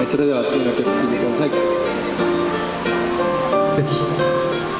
それでは次の曲聴いてください。奇跡。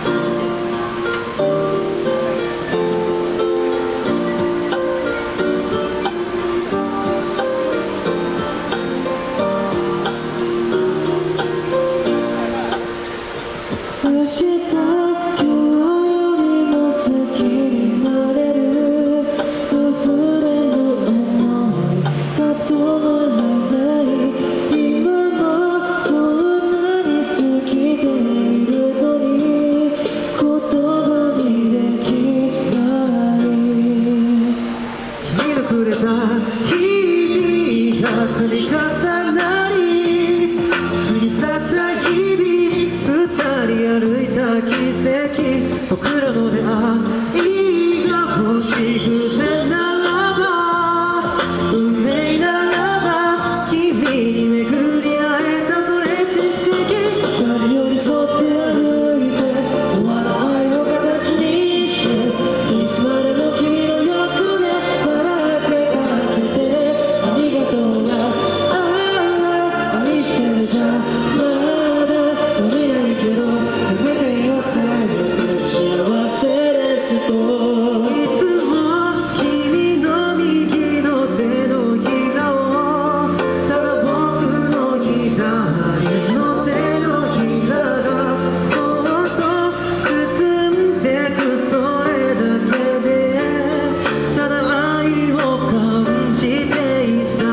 積み重なり過ぎ去った日々、二人歩いた奇跡、僕らの出会いがもし偶然ならば、運命ならば、君に巡り会えた、それって奇跡。二人寄り添って歩いて、終わらないを形にして、いつまでも君の横で笑ってかけて、ありがとうが愛してるじゃまだ足りないけど、全て言わせて幸せですと。いつも君の右の手のひらを、ただ僕の左の手のひらがそっと包んでく、それだけでただ愛を感じていた。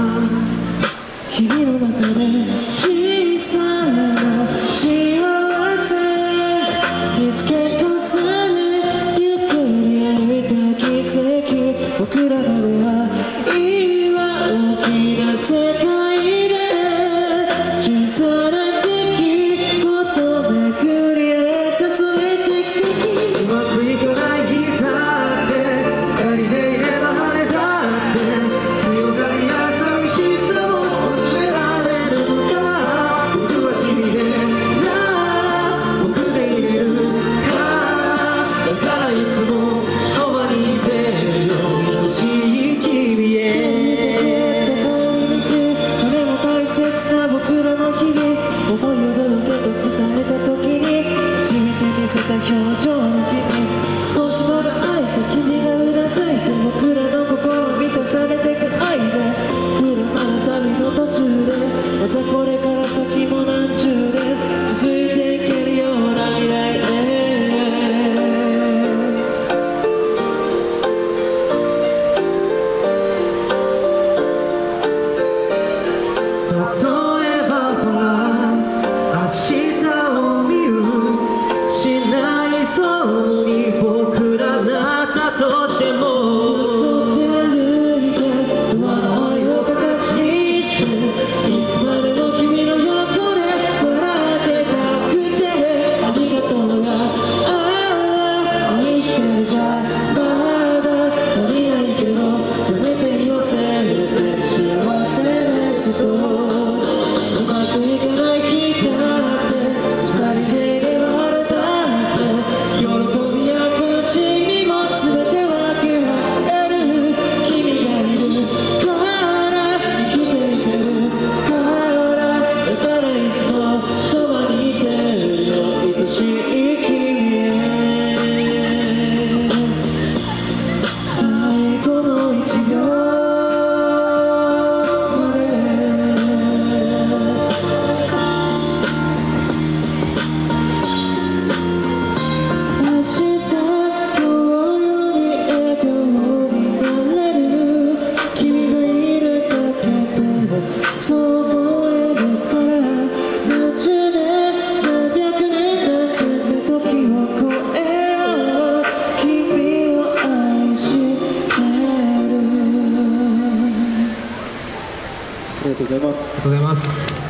君の中で小さな幸せ見つけ重ね、ゆっくり歩いた奇跡、僕らの出会いは大きな世界で小さな出来事巡り合えた、それって奇跡。うまくいかない日だって、二人でいれば晴れだって、強がりや寂しさも忘れられるのか。僕は君でなら僕でいれるから、だからいつもそばにいてよ、愛しい君へ。それも大切な僕らの日々、思いを届けと伝えた時に初めて見せた表情の君、少しまだ愛と君がうなずいて、僕らの心満たされてく愛で、車の旅の途中でまたこれから先も何十年続いていけるような未来へ。例えばほら明日を見失いそうに僕らなったとしても、そって歩いて終わらないを形にして、いつまでも君の横で笑ってたくて、ありがとうが愛してるじゃまだ足りないけど、せめて言わせて幸せですと。うまくいかない日だって、二人でいれば晴れだって、喜びや悲しみも全て分け合える、君がいるから生きていけるから、だからいつもそばにいてよ、愛しい君へ。最後の一秒まで明日今日より笑顔になれる、君がいるだけでそう思えるから、何十年何百年何千年時を超えよう、君を愛してる。 ありがとうございます。 ありがとうございます。